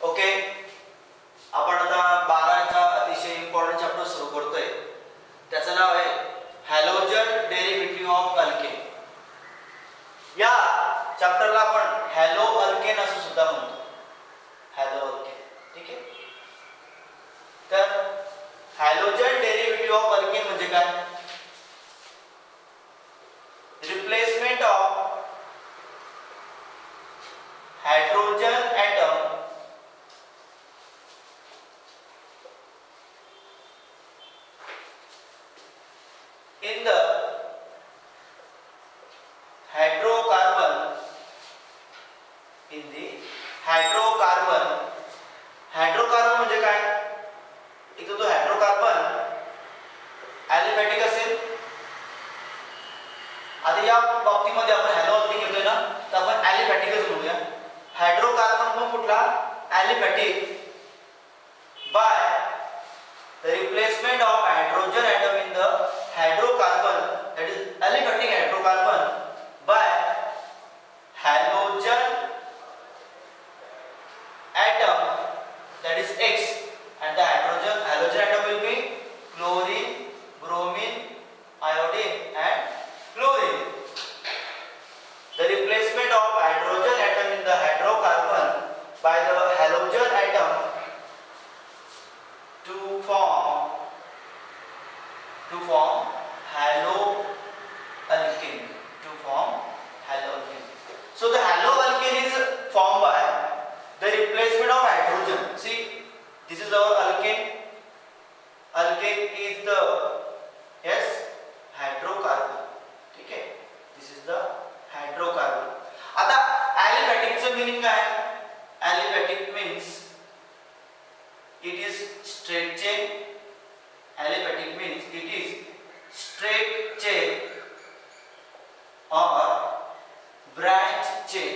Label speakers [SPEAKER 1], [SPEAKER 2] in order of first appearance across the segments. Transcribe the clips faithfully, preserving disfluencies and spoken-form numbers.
[SPEAKER 1] Okay, आपण आता बाराचा अतिशय इम्पॉर्टंट चॅप्टर सुरू करतोय. त्याचं नाव आहे हॅलोजन डेरिव्हेटिव्ह ऑफ अल्केन. या चॅप्टरला आपण हॅलो अल्केन असं सुद्धा म्हणतो. Halo alkane. ठीक आहे. तर हॅलोजन डेरिव्हेटिव्ह ऑफ अल्केन म्हणजे काय? Replacement of hydrogen atom in the hydrocarbon in the hydrocarbon hydrocarbon म्हणजे काय? इथे तो हायड्रोकार्बन ॲलिफॅटिक असेल. आता या बाबतीमध्ये आपण हॅलो अल्केन घेतोय ना, तर आपण ॲलिफॅटिकच म्हणूया. हायड्रोकार्बन पण कुठला? Aliphatic by the replacement of hydrogen atom in the hydrocarbon, that is aliphatic hydrocarbon, by halogen atom, that is X, and the hydrogen halogen atom will be chlorine, bromine, iodine and chlorine. The replacement of hydrogen atom in the hydrocarbon by the halogen atom to form to form haloalkane to form haloalkane. So the haloalkane is formed by the replacement of hydrogen. See, this is our alkane. Alkane is the yes hydrocarbon. Okay, this is the hydrocarbon. आता aliphatic चं meaning काय? Aliphatic means it is straight chain. Aliphatic means it is straight chain or branch chain.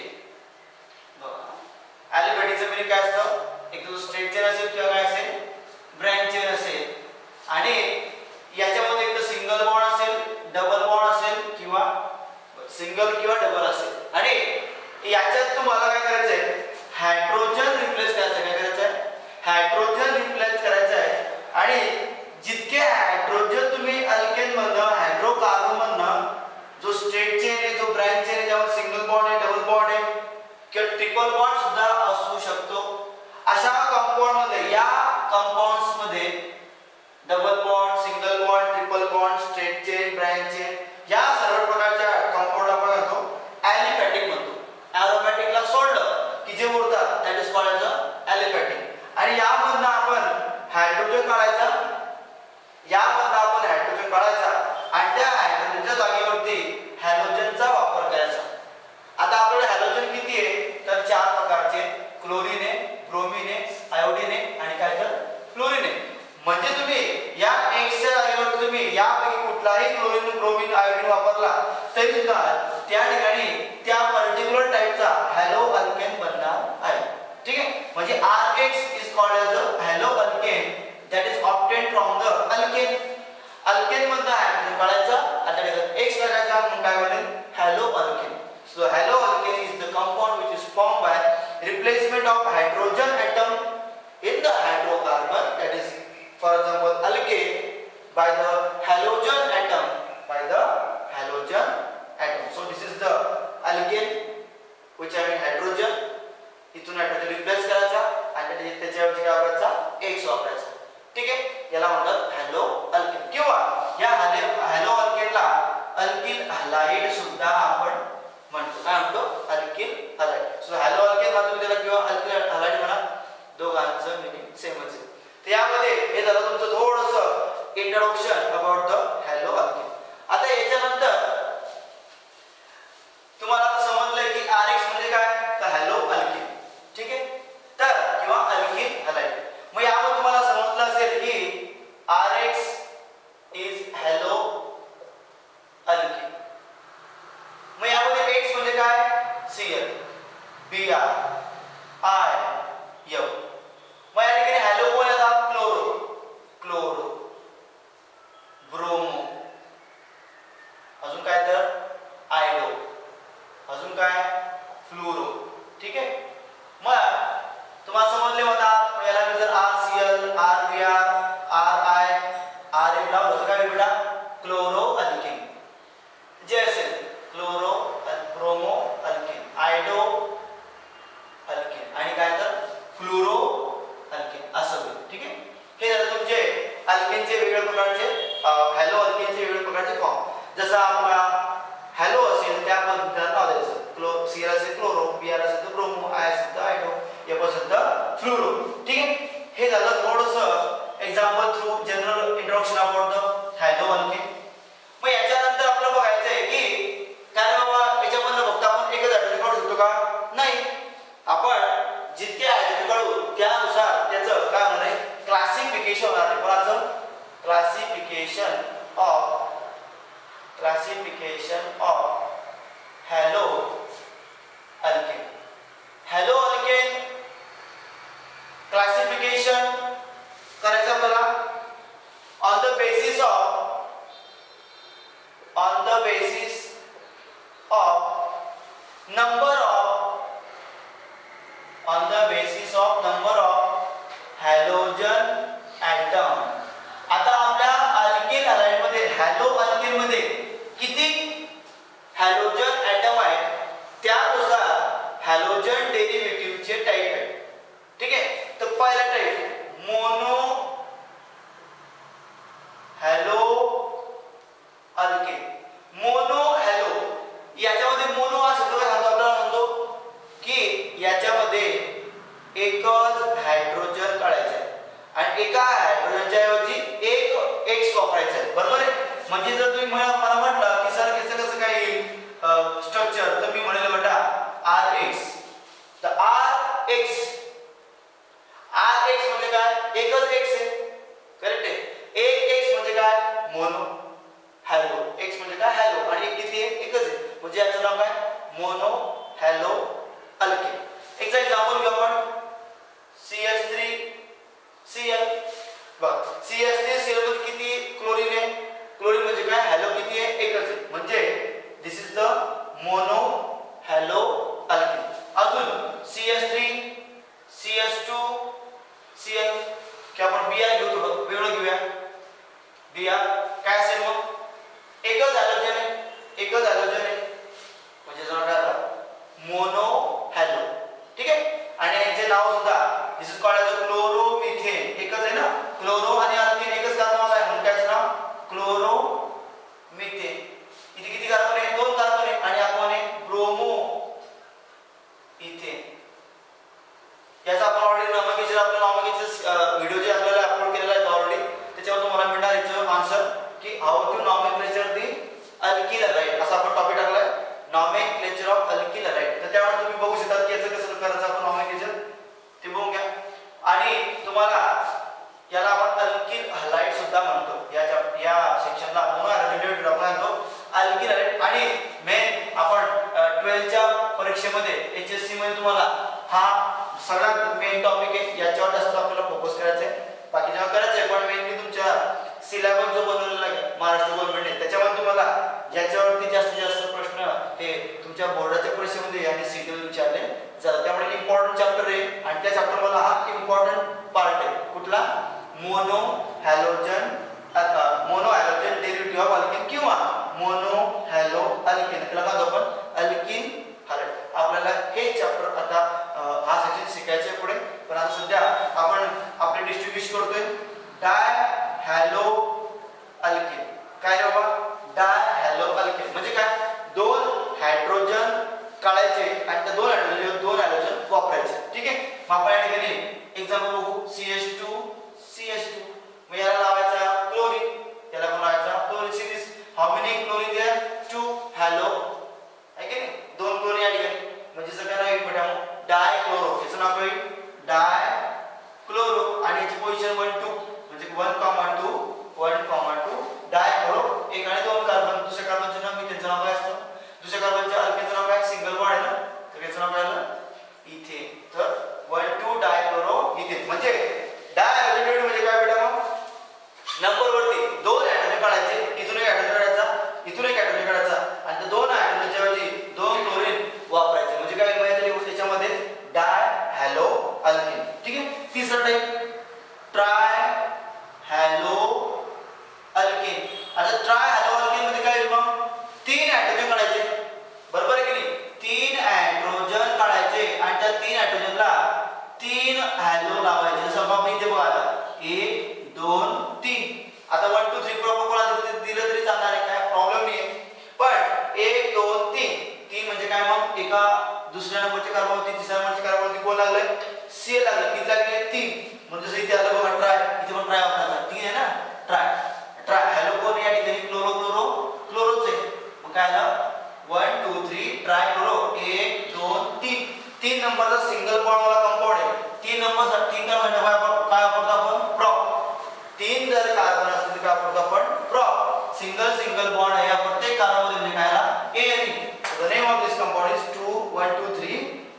[SPEAKER 1] Aliphatic चं meaning काय असतं? एक तो straight chain असेल किंवा काय असेल, branch chain असेल, आणि याच्यामध्ये एक तर सिंगल बॉन्ड असेल, डबल बॉन्ड असेल किंवा सिंगल किंवा डबल असेल. आणि याच्यात तुम्हाला काय करायचंय? हायड्रोजन रिप्लेस करायचं. काय करायचंय? हायड्रोजन रिप्लेस करायचं आहे. आणि जितके हायड्रोजन तुम्ही अल्केन मधनं हायड्रोकार्बन मधनं जो स्ट्रेट चेन आहे, जो ब्रँच चेन आहे, ज्यामध्ये सिंगल बॉन्ड आहे, डबल बॉन्ड आहे किंवा ट्रिपल बॉन्ड सुद्धा असू शकतो, अशा कंपाऊंड मध्ये, या कंपाऊंड्स मध्ये double bond, single bond, triple bond, straight chain, branch chain, या सर्व प्रकारच्या कंपाऊंड आपण म्हणतो ॲलिफॅटिक म्हणतो. ॲरोमॅटिकला सोडलं की जे उरतात that is called as aliphatic. आणि यामधनं आपण हायड्रोजन काढायचा, यामधनं आपण हायड्रोजन काढायचा आणि त्या हायड्रोजनच्या जागेवरती हॅलोजनचा वापर करायचा. आता आपल्याकडे हॅलोजन किती आहे? तर चार प्रकारचे. क्लोरीन आहे, ब्रोमीन आहे, आयोडीन आहे आणि काय तर क्लोरीन आहे. म्हणजे तुम्ही या एक्सच्या जागेवर तुम्ही यापैकी कुठलाही क्लोरीन, ब्रोमीन, आयोडीन वापरला तरी सुद्धा त्या ठिकाणी त्या पर्टिक्युलर टाइपचा हॅलो अल्केन बनणार आहे. ठीक आहे. म्हणजे R X is called as a halo alkane that is obtained from the alkane. alkane मधनं हायड्रोजन काढायचा आणि त्याच्यात X टाकायचा, मग काय बनेल? Halo alkane. So halo alkane is the compound which is formed by replacement of hydrogen atom in the hydrocarbon, that is for example alkane, by the halogen atom, by the halogen atom. So this is the alkane which having hydrogen. इथून hydrogen replace करायचा आणि त्याच्याऐवजी काय वापरायचा? X वापरायचा. ठीक आहे. याला म्हणतात हॅलो अल्केन. किंवा या हॅलो अल्केनला अल्किल हलाइड सुद्धा आपण म्हणतो. काय म्हणतो? Alkyl halide. So halo alkane म्हणतो तुम्ही त्याला किंवा अल्किल हलाइड म्हणा, दोघांचं मीनिंग सेमच आहे. तर यामध्ये हे झालं तुमचं थोडंसं introduction about the halo alkane. आता याच्यानंतर तुम्हाला समजलंय की आर एक्स म्हणजे काय? तर हॅलो अल्केन. ठीक आहे. तर किंवा अल्किल हलाइड. मग यावर तुम्हाला समजलं असेल की R X is halo alkane. मग यामध्ये एक्स म्हणजे काय? C L, B R, I, F. मग या ठिकाणी हॅलो कोण येतात? क्लोरो, क्लोरो, ब्रोमो, अजून काय तर आयडो, अजून काय? फ्लोरो. ठीक आहे. मग तुम्हाला समजले जसा आपला हॅलो असेल त्या पद्धतीने नाव द्यायचं. क्लो सी असेल क्लोरो, बी आर असेल तर ब्रोमो, आय असेल तर आयडो, एफ असेल तर फ्लोरो. ठीक आहे. हे झालं थोडंसं example through general introduction about the halo alkane. मग याच्यानंतर आपल्याला बघायचं आहे की काय बाबा याच्यामधलं फक्त आपण एकच हायड्रोजन काढू शकतो का? नाही. आपण जितके हायड्रोजन काढू त्यानुसार त्याचं काय होणार आहे क्लासिफिकेशन होणार आहे. कोणाचं? Classification of classification of halo alkane. Halo alkane classification करायचं आपल्याला on the basis of on the basis of number of on the basis of number of halogen atom. आता आपल्या अल्केन हॅलाइड मध्ये हॅलो अल्केन मध्ये किती halogen item आहेत त्यानुसार halogen डेरिव्हेटिव्हचे type आहेत. ठीक आहे. तर पहिला type mono halo alkane. Mono halo याच्यामध्ये मोनो हा शब्द काय सांगतो आपल्याला? सांगतो की याच्यामध्ये एकच हायड्रोजन काढायचं आहे आणि एका हायड्रोजनच्या ऐवजी एक एक्स वापरायचा आहे. बरोबर आहे. म्हणजे जर तुम्ही मला म्हटलं की सर कसं कसं काय येईल स्ट्रक्चर, तर मी म्हणेल बेटा आर एक्स. तर आर एक्स आर एक्स म्हणजे काय? एकच एक्स आहे. करेक्ट आहे. एक एक्स म्हणजे काय? Mono hello. एक्स म्हणजे काय? हॅलो. आणि एक किती आहे? एकच आहे. म्हणजे याचं नाव काय? Mono halo alkane. एक एक्झाम्पल घेऊ आपण C H three C L. बघ C H three C L मध्ये किती क्लोरीन आहे? क्लोरीन म्हणजे काय? हॅलो किती आहे? एकच आहे. म्हणजे this is the mono halo alkane. अजून C H three C H two C L की आपण बिया घेऊ, थोडं वेगळं घेऊया. बिया काय असेल मग? एकच हॅलोजन आहे. एकच हॅलोजन आहे म्हणजे जरा काय मोनो हॅलो. ठीक आहे. आणि यांचे नाव सुद्धा this is called as chloro methane. एकच आहे ना. क्लोरो आणि अल्केन एकच कार्बन आहे म्हणून त्याचं नाव क्लोरो मिथेन. इथे किती कार्बन आहे? दोन कार्बन आहे. आणि आपण आहे ब्रोमो इथेन. याचा आपण ऑलरेडी नॉमेनक्लेचर आपल्या नॉमेनक्लेचर व्हिडिओ जे आपल्याला अपलोड केलेला आहे ऑलरेडी, त्याच्यावर तुम्हाला मिळणार याचं आन्सर की how to nomenclature the alkyl halide असा आपण टॉपिक टाकलाय नॉमेनक्लेचर ऑफ अल्किल हॅलाइड. तर त्यामुळे तुम्ही बघू शकता की याचं कसं करायचं आपण नॉमेनक्लेचर ते बघून घ्या. आणि तुम्हाला याला आपण अल्किल हॅलाइड सुद्धा म्हणतो. याच्या या सेक्शनला आपण रिलेटेड आपण म्हणतो अल्किल हॅलाइड. आणि मेन आपण बारावी च्या परीक्षेमध्ये एच एस सी मध्ये तुम्हाला हा सगळ्यात मेन टॉपिक आहे. याच्यावर जास्त आपल्याला फोकस करायचा आहे. बाकी जेव्हा करायचं आहे पण मेनली तुमच्या सिलेबस जो बनवलेला आहे महाराष्ट्र गव्हर्नमेंटने त्याच्यामध्ये तुम्हाला ज्याच्यावरती जास्तीत जास्त प्रश्न हे तुमच्या बोर्डाच्या परीक्षेमध्ये आणि सीटीवर विचारले जातात. त्यामुळे इम्पॉर्टंट चॅप्टर आहे आणि त्या चॅप्टर मध्ये हा इम्पॉर्टंट पार्ट आहे. कुठला? Mono halogen mono halogen derivative of alkane किंवा मोनो हॅलो अल्केन. त्याला काय आपण अल्किन हॅलाइड. आपल्याला हे चॅप्टर आता हा सेक्शन शिकायचं आहे पुढे. पण आता सध्या आपण आपले डिस्ट्रीब्युशन करतोय डाय हॅलो अल्केन. काय रे बाबा? डाय हॅलो अल्केन म्हणजे काय? दोन हायड्रोजन काढायचे आणि त्या दोन हायड्रोजन दोन हायड्रोजन वापरायचे. ठीक आहे. मग आपण या ठिकाणी एक्झाम्पल बघू C H two C H two. मग याला लावायचा क्लोरीन. याला पण लावायचा chlorine. Series how many chlorine there? Two halo आहे की नाही? दोन क्लोरीन या ठिकाणी म्हणजे सगळ्यांना काय होईल बेटा? Di chloro. याचं नाव काय? Di chloro. आणि याची पोझिशन वन टू म्हणजे one comma two one comma two di chloro. एक आणि दोन कार्बन. दुसऱ्या कार्बनचं नाव मी त्यांचं नाव काय असतं? दुसऱ्या कार्बनच्या अल्केनचं नाव काय? सिंगल बॉन्ड आहे ना. तर याचं नाव काय आलं? इथेन. तर one two di chloro ethane म्हणजे डाय हायड्रोजन म्हणजे काय बेटा? मग नंबर वरती दोन हायड्रोजन काढायचे. इथून एक हायड्रोजन काढायचा, इथून एक हायड्रोजन काढायचा आणि त्या दोन हायड्रोजनच्या ऐवजी दोन क्लोरीन वापरायचे. म्हणजे काय माहिती आहे त्याच्यामध्ये? Di halo alkane. ठीक आहे. तिसरा टाइप ट्राय हॅलो अल्केन. आता ट्राय हॅलो अल्केन मध्ये काय मग? तीन हायड्रोजन काढायचे. बरोबर आहे की नाही? तीन हायड्रोजन काढायचे आणि त्या तीन हायड्रोजनला तीन हॅलो लावायचे. जसं आपण इथे बघा आता एक दोन तीन. आता वन टू थ्री प्रॉपर कोणाला दिलं तरी चालणार आहे. काय प्रॉब्लेम नाही. सीएल लागले किती लागले तीन म्हणजे जसं इथे आलं बघा ट्राय इथे पण ट्राय वापरायचा तीन आहे ना ट्राय ट्राय हॅलो कोण या ठिकाणी क्लोरो क्लोरो क्लोरोच आहे मग काय आलं one two three tri chloro एक दोन तीन तीन नंबरचा सिंगल बॉन्ड वाला कंपाऊंड आहे तीन नंबरचा तीन का म्हणजे काय वापरतो आपण प्रॉप तीन जर कार्बन असतील काय वापरतो आपण प्रॉप सिंगल सिंगल बॉन्ड आहे या प्रत्येक कार्बनमध्ये म्हणजे काय आला ए आणि the name of this compound is two one two three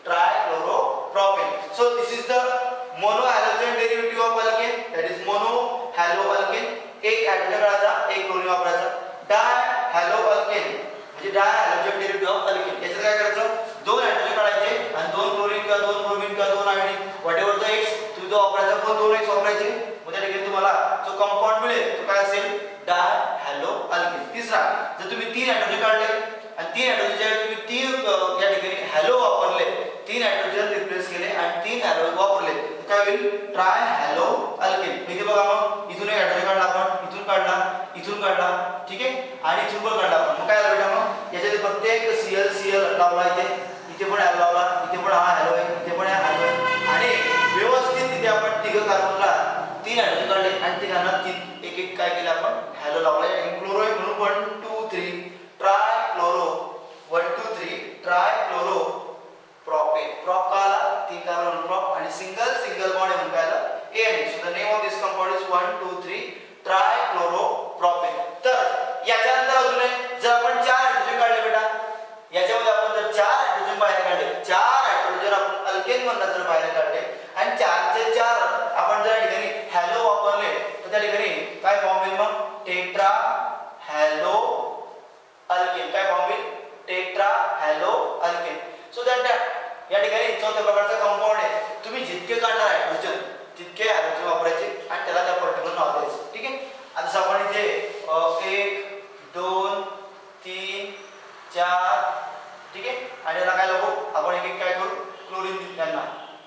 [SPEAKER 1] trichloropropan so this is the mono halogen derivative of alkane that is mono halo alkane एक हायड्रोजन काढायचा एक क्लोरीन वापरायचा डाय हॅलो अल्केन म्हणजे di halogen derivative of alkane याच्यात काय करायचं दोन hydrogen काढायचे आणि दोन क्लोरीन किंवा दोन ब्रोमीन किंवा दोन आयोडीन व्हॉटएव्हर द एक्स तुम्ही तो वापरायचा पण दोन एक्स वापरायचे मग त्या ठिकाणी तुम्हाला जो कंपाऊंड मिळेल तो काय असेल डाय हॅलो अल्केन तिसरा जर तुम्ही तीन हायड्रोजन काढले आणि तीन हायड्रोजनच्या तुम्ही तीन या ठिकाणी हॅलो वापरले तीन हायड्रोजन रिप्लेस केले आणि तीन हॅलो वापरले काय होईल ट्राय हॅलो अल्केन इथे बघा मग इथून एक हायड्रोजन काढला आपण इथून काढला इथून काढला ठीक आहे आणि इथून पण काढला आपण मग काय झालं बेटा मग याच्यात प्रत्येक सीएल सीएल लावला इथे इथे पण हॅलो लावला इथे पण हा हॅलो आहे इथे पण हा हॅलो आहे आणि व्यवस्थित तिथे आपण तिघ कार्बनला तीन हायड्रोजन काढले आणि तिघांना तीन एक एक काय केलं आपण हॅलो लावला आणि क्लोरो म्हणून one two three tri chloro one two three tri chloro propane prop का आला तीन कार्बन प्रॉप आणि सिंगल सिंगल बॉन्ड म्हणून काय आला ए आणि so the name of this compound is one two three trichloropropane तर याच्यानंतर अजून जर आपण चार हायड्रोजन काढले बेटा याच्यामध्ये आपण जर चार हायड्रोजन बाहेर काढले चार हायड्रोजन आपण अल्केन मधून जर बाहेर काढले आणि चार चे चार आपण जर या ठिकाणी हॅलो वापरले तर त्या ठिकाणी काय फॉर्म होईल मग टेट्रा हॅलो अल्केन काय फॉर्म होईल tetra halo alkane so that या ठिकाणी चौथ्या प्रकारचा कंपाऊंड आहे तुम्ही जितके काढणार हायड्रोजन तितके हायड्रोजन वापरायचे आणि त्याला त्या पर्टिक्युलर नाव द्यायचं ठीक आहे आता जसं आपण इथे एक दोन तीन चार ठीक आहे आणि याला काय लागू आपण एक एक काय करू क्लोरीन यांना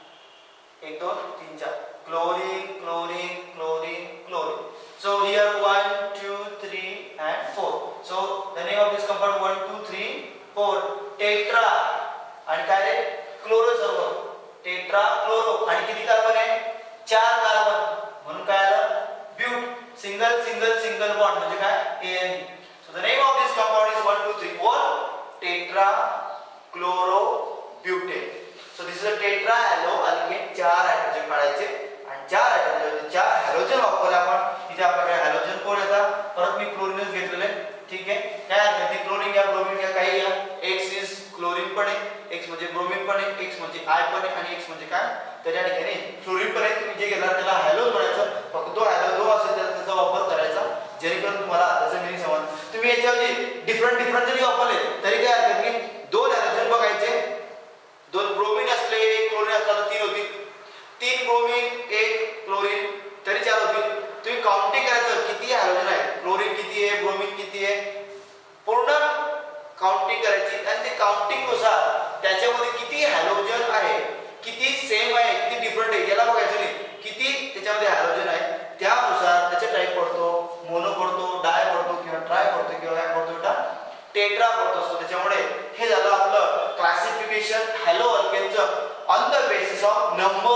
[SPEAKER 1] एक दोन तीन चार chlorine chlorine chlorine chlorine so here one two three and four so the name of this compound one two three four tetra आणि काय रे क्लोरो सर्व टेट्रा क्लोरो आणि किती कार्बन आहे चार कार्बन म्हणून काय आलं ब्यूट सिंगल सिंगल सिंगल बॉन्ड म्हणजे काय N so the name of this compound is one two three four tetra chloro butane so this is a tetra halo alkane चार हायड्रोजन काढायचे आणि चार हायड्रोजन चार हॅलोजन वापरले आपण इथे आपल्याकडे हॅलोजन कोण येतात परत मी क्लोरीनच घेतलेले ठीक आहे काय आहे ते क्लोरीन या ब्रोमीन या काही या एक्स इज क्लोरीन पण आहे एक्स म्हणजे ब्रोमीन पण आहे एक्स म्हणजे आय पण आहे आणि एक्स म्हणजे काय तर या ठिकाणी फ्लोरीन पण आहे तुम्ही जे घेतला त्याला हॅलो म्हणायचं फक्त तो हॅलो जो असेल तर त्याचा वापर करायचा जेणेकरून तुम्हाला त्याचं मिनिंग समज तुम्ही याच्याऐवजी डिफरंट डिफरंट जरी वापरले तरी काय हरकत नाही दोन हॅलोजन बघायचे दोन ब्रोमीन असले एक क्लोरीन असला तर तीन होतील तीन ब्रोमीन एक क्लोरीन तरी चार होतील तुम्ही काउंटिंग करायचं किती हॅलोजन आहे क्लोरीन किती आहे ब्रोमीन किती आहे पूर्ण काउंटिंग करायची आणि ते काउंटिंग नुसार त्याच्यामध्ये किती हॅलोजन आहे किती सेम आहे किती डिफरंट आहे याला बघायचं नाही किती त्याच्यामध्ये हॅलोजन आहे त्यानुसार त्याचे टाईप पडतो मोनो पडतो डाय पडतो किंवा ट्राय पडतो किंवा काय पडतो बेटा टेट्रा पडतो असतो त्याच्यामुळे हे झालं आपलं क्लासिफिकेशन हॅलो अल्केनचं on the basis of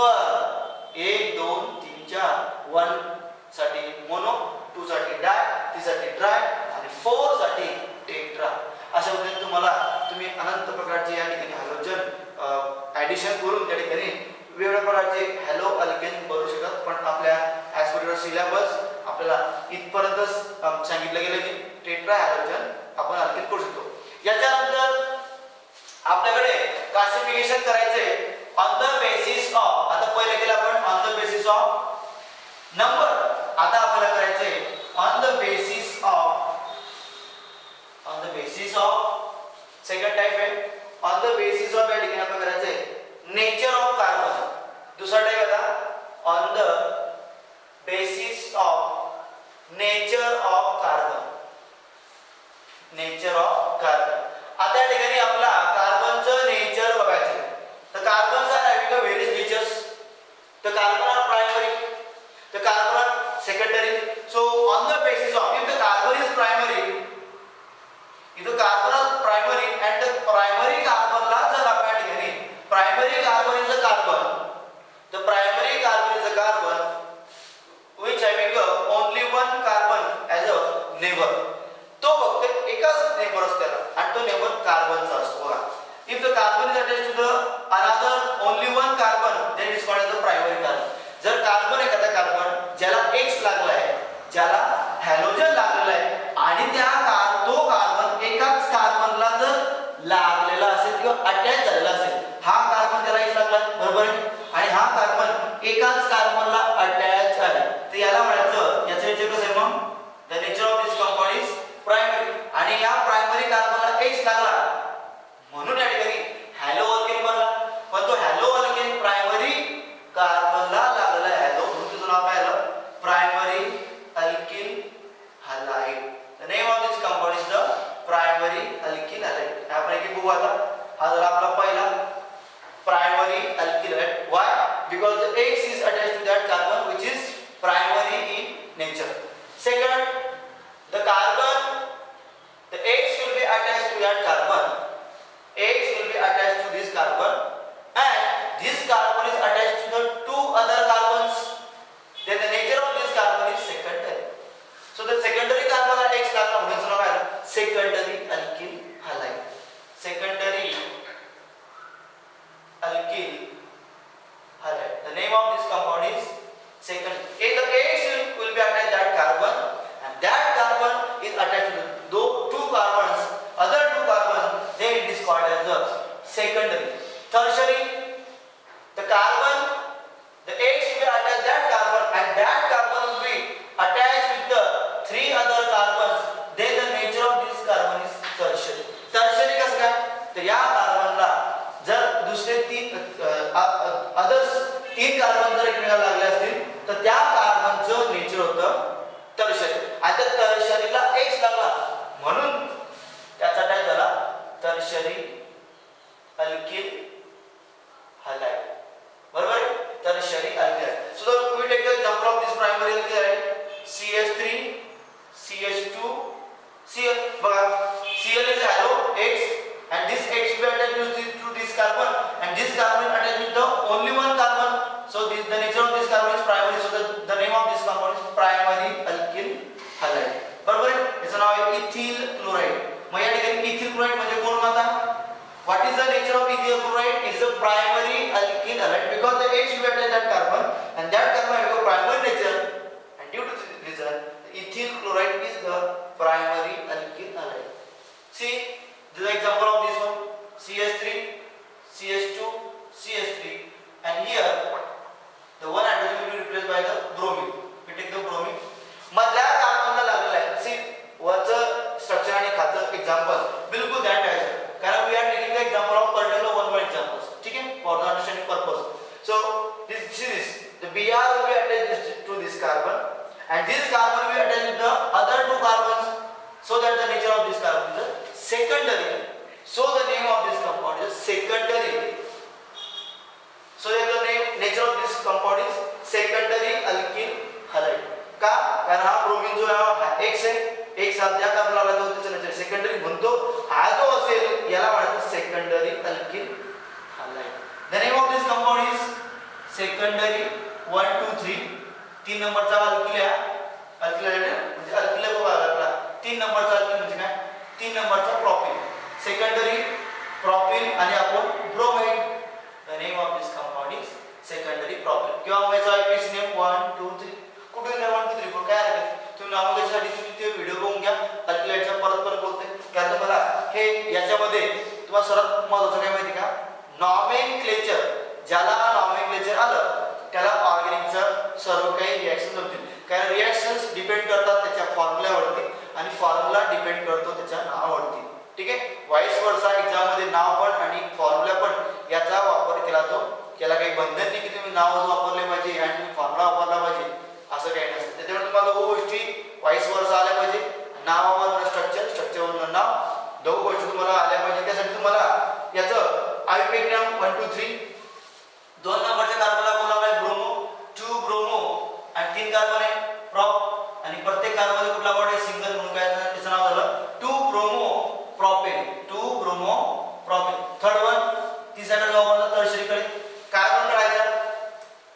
[SPEAKER 1] number एक दोन तीन चार वन साठी मोनो टू साठी डाय थ्री साठी ट्राय आणि फोर साठी टेट्रा अशा पद्धतीने तुम्हाला तुम्ही अनंत प्रकारचे या ठिकाणी हॅलोजन ऍडिशन करून त्या ठिकाणी वेगवेगळ्या प्रकारचे हॅलो अल्केन बनवू शकतात पण आपल्या ऍज पर युअर सिलेबस आपल्याला इथपर्यंतच सांगितलं गेलं की टेट्रा हॅलोजन आपण अल्केन करू शकतो याच्यानंतर आपल्याकडे क्लासिफिकेशन करायचंय ऑन द बेसिस ऑफ आता पहिले केलं आपण on the basis of number आता आपल्याला करायचंय on the basis of on the basis of second type है on the basis of या ठिकाणी आपण करायचंय nature of carbon दुसरा टाइप आता on the basis of nature of carbon nature of carbon आता या ठिकाणी आपला कार्बनचं नेचर बघायचं तर carbon are having a various features तर कार्बन आर प्रायमरी तर carbon are secondary so on the basis of if the carbon is primary if the carbon is primary and the primary carbon ला जर आपण या ठिकाणी primary carbon is a carbon The primary carbon is a carbon which having a only one carbon as a neighbor. तो फक्त एकच neighbour असतो आणि तो नेबर कार्बनचा असतो बघा. If the carbon is attached to the another only one carbon, then it is called as the primary carbon. जर carbon एखादा कार्बन ज्याला X लागला आहे, ज्याला हॅलोजन लागलेला आहे आणि त्या कार तो कार्बन एकाच कार्बनला जर लागलेला असेल किंवा अटॅच झालेला असेल, हा कार्बन त्याला X लागला बरोबर आहे आणि हा कार्बन एकाच कार्बनला अटॅच आहे, तर याला म्हणायचं याचं नेचर कसं आहे मग? The nature of this compound is primary. आणि या प्रायमरी कार्बनला X लागला म्हणून या ठिकाणी हॅलो अल्केन बनला. पण तो हॅलो अल्केन प्रायमरी कार्बनला लागलेला आहे हॅलो म्हणून त्याचं नाव काय आलं? Primary alkyl halide. The name of this compound is the primary alkyl halide. आपण एक बघू आता. हा झाला आपला पहिला primary alkyl halide. Why? Because the X is attached to that carbon which is primary in nature. Second, the carbon, the X will be attached to that carbon. X will be attached to this carbon, and this carbon is attached to the two other carbons. Then the nature of this carbon is secondary. So the secondary carbon are X carbon. Means what is secondary alkyl halide. Secondary alkyl halide. The name of this compound is second. If the X will be attached to that carbon, and that carbon is attached to the two carbons, other two carbons, then it is called as the secondary. Tertiary, the carbon, the X will be attached to that carbon and that carbon will be attached with the three other carbons, then the nature of this carbon is tertiary. Tertiary कसं काय? तर या कार्बनला जर दुसरे तीन others तीन carbon जर एकमेकाला लागले असतील तर त्या कार्बनचं नेचर होतं टर्शरी. आता टर्शरीला X लागला म्हणून त्याचा काय झाला? Tertiary alkyl halide. बरोबर आहे? Tertiary alkyl halide. So the we take the example of this primary alkyl halide. C H three C H two Cl. बघा Cl is halo X and this X will attach to this, to this carbon and this carbon is attached with the only one carbon. So this, the nature of this carbon is primary. So the, the name of this compound is primary alkyl halide. बरोबर आहे? याचं नाव आहे ethyl chloride. मग या ठिकाणी ethyl chloride म्हणजे कोण आता? What is the nature of ethyl chloride? It is a primary alkyl halide because the H will attach that carbon and that carbon has a primary nature, and due to this reason, the ethyl chloride is the primary alkyl halide. See, this is the example of this one: C H three, C H two, C H three, and here the one hydrogen will be replaced by the bromine. We take the bromine. मधल्या कार्बनला लागलेला आहे. See, वरचं structure आणि खालचं example बिलकुल ध्यान ठेवायचं. कारण we are taking the example of particular one word examples. ठीक है? For the understanding purpose. So this is the B R will be attached to this carbon, and this carbon will be attached with the other two carbons, so that the nature of this carbon is a secondary. So the name of this compound is secondary. So that the name nature of this compound is secondary alkyl halide. का? कारण हा bromine जो आहे X आहे, X हा त्या कार्बनला लागला होता त्याचं नेचर सेकंडरी म्हणतो. हा जो असेल याला म्हणतात secondary alkyl halide. The name of this compound is secondary one two three. तीन नंबरचा अल्किल आहे. अल्किल हॅलाइड म्हणजे अल्किल बघा लागला. तीन नंबरचा अल्किल म्हणजे काय? तीन नंबरचा प्रोपिल. सेकंडरी प्रोपिल आणि आपण bromide. The name of this compound is secondary propyl. किंवा व्हायचा IUPAC name one two three. कुठे नाही one two three फोर काय आहे? तुम्ही नावासाठी तुम्ही ते व्हिडिओ बघून घ्या. अल्किलाइडचा परत परत बोलते. कारण तुम्हाला हे याच्यामध्ये तुम्हाला सर्वात महत्त्वाचं काय माहिती का? नॉमेनक्लेचर. ज्याला नॉमेनक्लेचर आलं त्याला ऑर्गॅनिकचं सर्व काही रिएक्शन्स होतील. कारण रिएक्शन्स डिपेंड करतात त्याच्या फॉर्म्युल्यावरती आणि फॉर्म्युला डिपेंड करतो त्याच्या नावावरती. ठीक आहे? व्हाईस वर्सा एक्झाम मध्ये नाव पण आणि फॉर्म्युला पण याचा वापर केला जातो. याला काही बंधन नाही की तुम्ही नाव वापरले पाहिजे आणि तुम्ही फॉर्म्युला वापरला पाहिजे असं काही नसतं. त्याच्यामुळे तुम्हाला दोन गोष्टी व्हाईस वर्सा आल्या पाहिजे. नावावरून स्ट्रक्चर, स्ट्रक्चरवरून नाव, दोन गोष्टी तुम्हाला आल्या पाहिजे. त्यासाठी तुम्हाला याचं आयपीएम one two three. दोन नंबरच्या कार्बनला कोण लागलाय? ब्रोमो. टू ब्रोमो आणि तीन कार्बन आहे प्रॉप आणि प्रत्येक कार्बन कुठला बॉन्ड आहे? सिंगल म्हणून काय त्याचं नाव झालं two bromo propane. Two bromo propane. Third one तिसऱ्या जाऊ आपण टर्शरीकडे. कार्बन काढायचा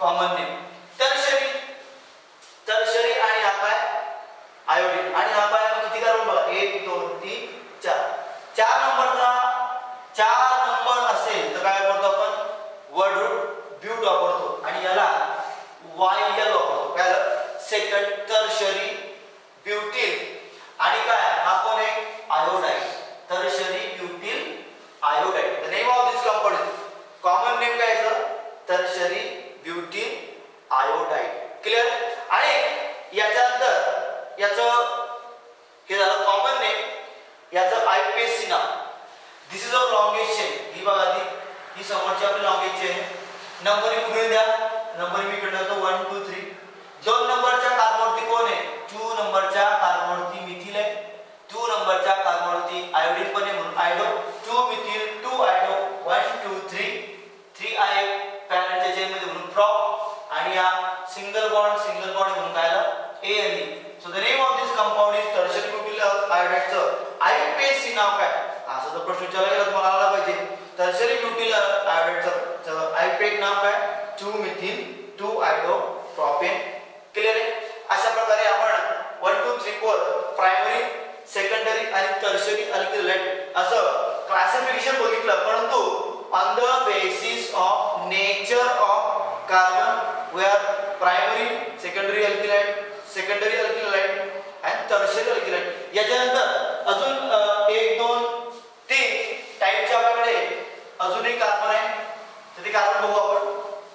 [SPEAKER 1] कॉमन नेम. टर्शरी टर्शरी आणि हा काय आयोडीन. आणि हा काय किती कार्बन बघा एक दोन तीन चार. चार नंबरचा चार नंबर असेल तर काय वापरतो आपण वर्ड रूट ब्यूट वापरतो आणि याला वायल वापरतो. काय सेकंड टर्शरी ब्यूटिल. आणि काय हा कोण आहे iodide. Tertiary butyl iodide. The name of this compound common name काय आहे टर्शरी ब्यूटिल आयोडाईड. क्लियर. आणि याच्यानंतर याचं हे झालं कॉमन नेम. याचं आयपीएससी नाव. This is a longest chain. ही बघा ती ही समोरची आपली लॉंगेस्ट चेन आहे. नंबर कुठे द्या नंबर मी इकडे देतो वन टू थ्री. दोन नंबरच्या कार्बनवरती कोण आहे टू नंबरच्या कार्बनवरती मिथिल आहे. टू नंबरच्या कार्बनवरती आयोडीन पण आहे म्हणून iodo. Two methyl two iodo one two three. Three I पॅरेंटच्या चेन मध्ये म्हणून प्रॉप. आणि या सिंगल बॉन्ड सिंगल बॉन्ड म्हणून काय आलं A N E. So the name of this compound is tertiary butyl आयोडाईडचं आयपीएससी नाव काय. असं जर प्रश्न विचारला गेला तुम्हाला आला पाहिजे. टर्शरी ब्यूटिल आयोडाईडचं आयपीएक नाव काय two methyl two iodo propane. Clear आहे. अशा प्रकारे आपण one two three four primary secondary आणि टर्शरी अल्किल हायड्राइड असं क्लासिफिकेशन बघितलं. परंतु on the basis of nature of carbon we are primary secondary alkyl hydride secondary alkyl hydride आणि टर्शरी अल्किल हायड्राइड. याच्यानंतर अजून एक दोन तीन टाइपचे आपल्याकडे अजूनही कार्बन आहे तर ते कार्बन बघू आपण.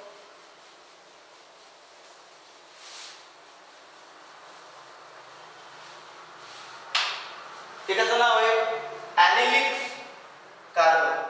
[SPEAKER 1] एकाचं नाव आहे ॲनिलिक कार्बन.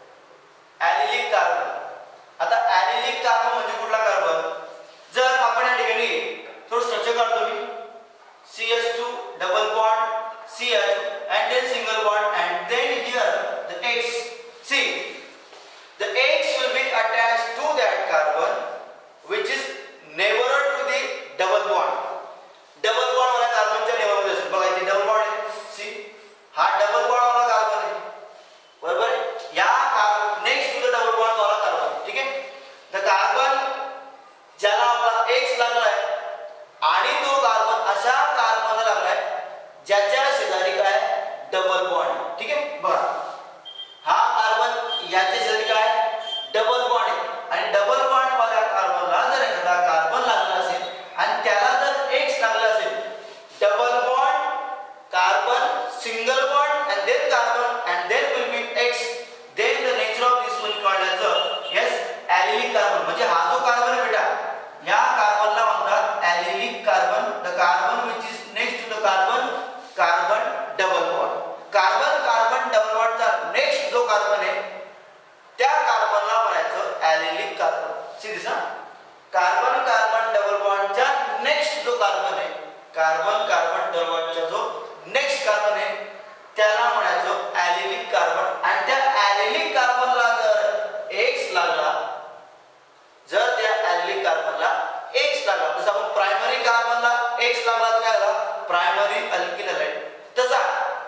[SPEAKER 1] ॲनिलिक कार्बन. आता ॲनिलिक कार्बन म्हणजे कुठला कार्बन. जर आपण या ठिकाणी थोडं स्ट्रक्चर काढतो मी C H two double bond C H and then single bond and then here the X. See, the X will be attached to that carbon which is neighbor to the double bond. Double bond वाला carbon च्या neighbour मध्ये असेल. बघा इथे double bond आहे. See हा double bond वाला carbon आहे बरोबर. या next to the double bond वाला कार्बन. ठीक आहे. द कार्बन ज्याला आपला X लागलाय आणि तो कार्बन अशा कार्बनला लागलाय ज्याच्या शेजारी काय डबल बॉन्ड. ठीक आहे. बघा हा कार्बन याच्या शेजारी काय डबल बॉन्ड आहे आणि डबल बॉन्ड वाल्या कार्बनला जर एखादा कार्बन लागला असेल आणि त्याला जर X लागला असेल double bond carbon single bond and then carbon and then will be X. then the nature of this will called as a yes allylic carbon. म्हणजे हा जो कार्बन आहे बेटा या कार्बनला म्हणतात allylic carbon. the carbon which is next to the carbon carbon double bond. Carbon carbon double बॉन्डचा next जो कार्बन आहे त्या कार्बनला म्हणायचं ॲलिलिक कार्बन. सी दिस ना कार्बन कार्बन डबल बॉन्डच्या नेक्स्ट जो कार्बन आहे कार्बन कार्बन डबल बॉन्डचा जो नेक्स्ट कार्बन आहे त्याला म्हणायचं ॲलिलिक कार्बन. आणि त्या ॲलिलिक कार्बनला जर X लागला जर त्या ॲलिलिक कार्बनला X लागला जसं आपण प्रायमरी कार्बनला X लागला तर काय झाला प्रायमरी अल्किल हायड्राइड. तसा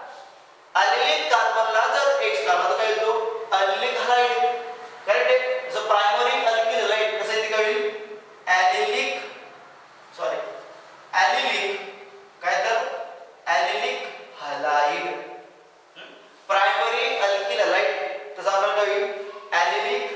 [SPEAKER 1] ॲलिलिक कार्बनला जर X लागला तर काय होतो ॲलिलिक हायड्राइड. करेक्ट आहे. जसं प्रायमरी अल्किल हायड्राइड कसं येते काय होईल ॲलिलिक सॉरी ॲलिलिक काय तर allylic hydride. Primary alkyl hydride तसं आपल्याला काय होईल ॲलिलिक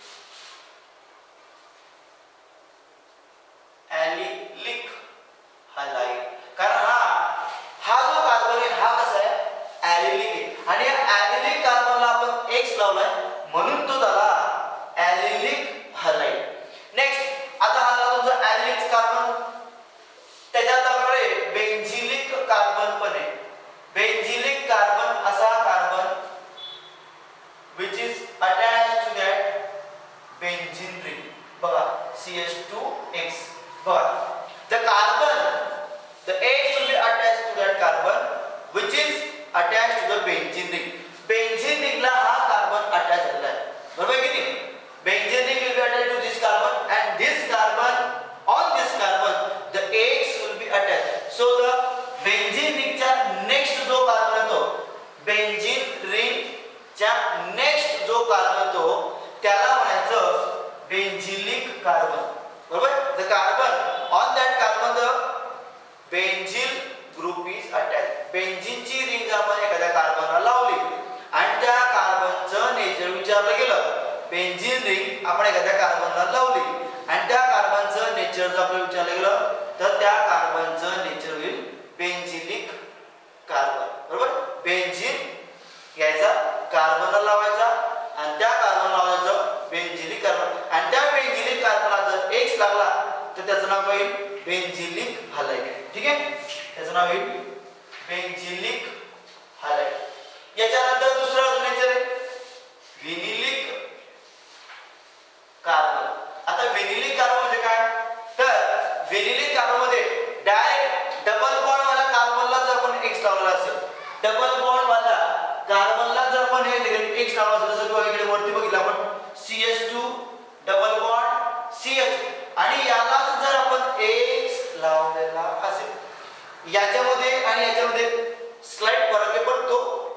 [SPEAKER 1] ॲलिलिक हायड्राइड. कारण हा हा जो कार्बन आहे हा कसा आहे ॲलिलिक आहे आणि या ॲलिलिक कार्बनला आपण X लावलाय म्हणून तो झाला ॲलिलिक हायड्राइड. नेक्स्ट आता हा झाला तुमचा ॲलिलिक कार्बन. त्याच्यात आपल्याकडे बेंझिलिक कार्बन पण आहे. बेंझिलिक कार्बन असा carbon which is attached to that benzene ring. बघा C H two X. बघा the carbon the X will be attached to that carbon which is attached to the benzene ring. benzene ring ला हा carbon attach झालेला आहे बरोबर आहे की नाही. benzene ring will be attached to this carbon and this carbon on this carbon the X will be attached. so the benzene ring चा next जो कार्बन येतो benzene ring च्या नेक्स्ट जो कार्बन येतो त्याला म्हणायचं बेंझिलिक कार्बन. बरोबर. The carbon on that carbon the benzene group is attach. बेंझिनची रिंग आपण एखाद्या कार्बनला लावली आणि त्या कार्बनचं नेचर विचारलं गेलं. बेंझिन रिंग आपण एखाद्या कार्बनला लावली आणि त्या कार्बनचं नेचर जर आपल्याला विचारलं गेलं तर त्या कार्बनचं नेचर होईल बेंझिलिक कार्बन. बरोबर. बेंझिन घ्यायचा, कार्बनला लावायचा आणि त्या कार्बन लावायचं बेंझिलिक कार्बन आणि त्या बेंझिलिक कार्बनला जर X लागला तर त्याचं नाव होईल बेंझिलिक हॅलाइड. ठीक आहे. त्याचं नाव होईल बेंझिलिक हॅलाइड. याच्यानंतर दुसरा अजून नेचर आहे व्हिनिलिक कार्बन. आता व्हिनिलिक कार्बन म्हणजे काय तर व्हिनिलिक कार्बन मध्ये डायरेक्ट डबल बॉन्ड वाला कार्बनला जर आपण X लावला असेल, डबल बॉन्ड वाला कार्बनला जर आपण हे X लावला असेल, जसं तुम्ही इकडे वरती बघितलं आपण C H two double bond C H आणि यालाच जर आपण X लावलेला असेल, याच्यामध्ये आणि याच्यामध्ये स्लाइड फरक आहे पण तो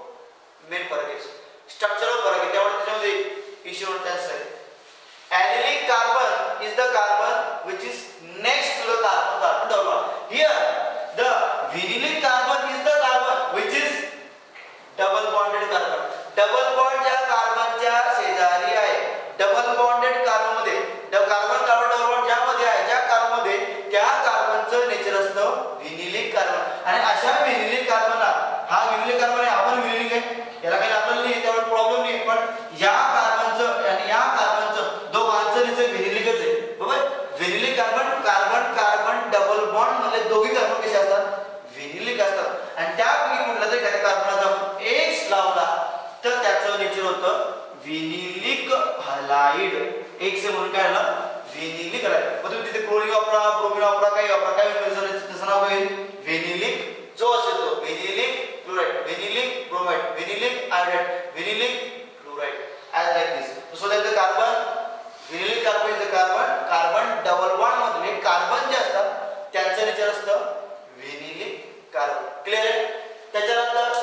[SPEAKER 1] मेन फरक आहे, स्ट्रक्चरल फरक आहे, त्यामुळे त्याच्यामध्ये इश्यू होण्याचा चान्स आहे. Allylic carbon is the carbon which is next to the carbon carbon double bond. Here the vinylic carbon is the carbon which is double bonded carbon. Double bond ज्या कार्बनच्या शेजारी आहे, डबल बॉन्डेड कार्बन मध्ये carbon carbon double bond ज्यामध्ये आहे, ज्या carbon मध्ये त्या कार्बनचं नेचर असतं विनिलिक कार्बन. आणि अशा विनिलिक कार्बनला हा विनिलिक कार्बन आहे, आपण विनिलिक आहे, याला काही लागलं नाही, त्यामुळे प्रॉब्लेम नाही. पण या कार्बनचं आणि या कार्बनचं दोघांचं नेचर विनिलिकच आहे. बरोबर. Vinylic carbon carbon carbon double bond मधले दोघी कार्बन कसे असतात विनिलिक असतात आणि त्यापैकी कुठला तरी एखाद्या कार्बनला जर आपण X लावला तर त्याचं नेचर होतं विनिलिक हॅलाइड. X म्हणून काय आलं विनिलिक हॅलाइड. मग तुम्ही तिथे क्लोरीन वापरा, ब्रोमीन वापरा, काही वापरा, काय त्याचं नाव होईल विनिलिक जो असेल तो vinylic chloride, vinylic bromide, vinylic iodide, vinylic chloride as like this. So that the carbon vinylic carbon is the carbon carbon double bond मधले कार्बन जे असतात त्यांचं नेचर असतं विनिलिक कार्बन. क्लियर आहे. त्याच्यानंतर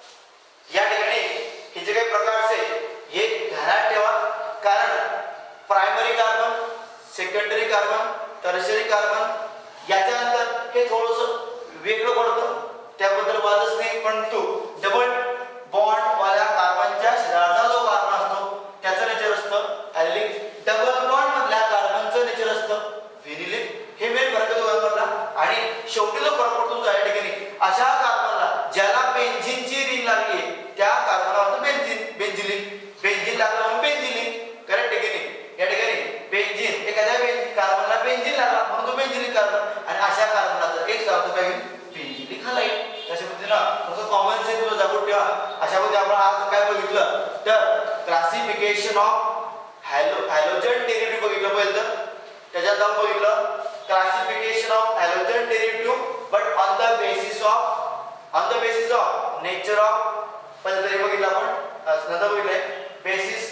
[SPEAKER 1] या ठिकाणी हे जे काही प्रकार आहेत हे ध्यानात ठेवा, कारण primary carbon, secondary carbon, tertiary carbon याच्यानंतर हे थोडंसं वेगळं पडतं, त्याबद्दल वादच नाही. पण तो डबल बॉन्ड वाल्या कार्बनच्या शेजारचा जो कार्बन असतो त्याचं नेचर असतं ॲलिलिक. डबल बॉन्ड मधल्या कार्बनचं नेचर असतं व्हिनिलिक. हे मेन फरक आहे दोघांमधला. आणि शेवटी जो फरक पडतो त्या ठिकाणी अशा कार्बनला ज्याला बेंझिनची रिंग लागली त्या कार्बनला म्हणतो बेंझिन बेंझिलिक. बेंझिन लागला म्हणून बेंझिलिक. करेक्ट आहे की नाही. या ठिकाणी बेंझिन एखाद्या बेंझिन कार्बनला बेंझिन लागला म्हणून तो बेंझिलिक कार्बन आणि अशा कार्बनला जर एक लावतो काय होईल बेंझिलिक हॅलाइड. अशा पद्धतीनं थोडंसं कॉमन सेन्स तुला जागून ठेवा. अशा पद्धतीने आपण आज काय बघितलं तर classification of halo halogen derivative बघितलं पहिलं. त्याच्यात आपण बघितलं classification of halogen derivative but on the basis of on the basis of nature of पहिलं तरी बघितलं आपण. नंतर बघितलंय basis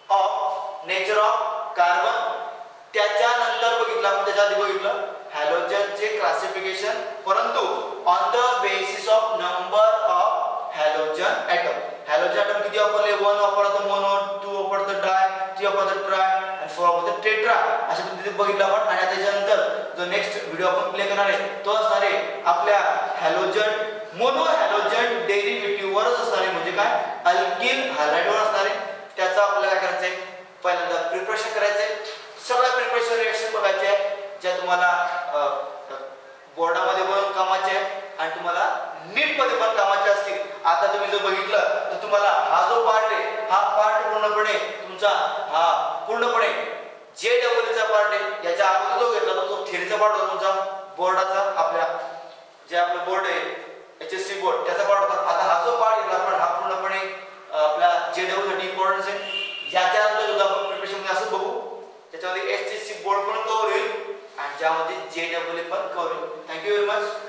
[SPEAKER 1] of nature of carbon. त्याच्यानंतर बघितलं आपण त्याच्या आधी बघितलं हॅलोजनचे क्लासिफिकेशन परंतु on the basis of number of halogen atom. Halogen atom किती वापरले वन वापरला तर मोनो, टू वापरला तर डाय, थ्री वापरला तर ट्राय आणि फोर वापरला तर टेट्रा. अशा पद्धतीने बघितलं आपण. आणि त्याच्यानंतर जो नेक्स्ट व्हिडिओ आपण प्ले करणार आहे तो असणार आहे आपल्या हॅलोजन मोनो हॅलोजन डेरिव्हेटिव्ह वरच असणार आहे, म्हणजे काय अल्किल हॅलाइड वर असणार आहे. त्याचा आपल्याला काय करायचंय पहिल्यांदा प्रिपरेशन करायचंय. सगळ्या प्रिपरेशन रिएक्शन बघायचे आहे ज्या तुम्हाला बोर्डामध्ये पण कामाचे आहे आणि तुम्हाला नीट मध्ये पण कामाचे असतील. आता तुम्ही जर बघितलं तर तुम्हाला हा जो पार्ट आहे हा पार्ट पूर्णपणे तुमचा हा पूर्णपणे जे डबलचा पार्ट आहे. याच्या अगोदर जो घेतला तो थेरीचा पार्ट होता तुमचा बोर्डाचा, आपल्या जे आपलं बोर्ड आहे एच एस सी बोर्ड त्याचा पार्ट होता. आता हा जो पार्ट घेतला आपण हा पूर्णपणे आपल्या जे डबल साठी इम्पॉर्टन्स आहे. याच्यानंतर सुद्धा आपण प्रिपरेशन मध्ये असं बघू त्याच्यामध्ये एच एस सी बोर्ड पण कव्हर होईल आणि ज्यामध्ये जे डबल पण कव्हर होईल. Thank you very much.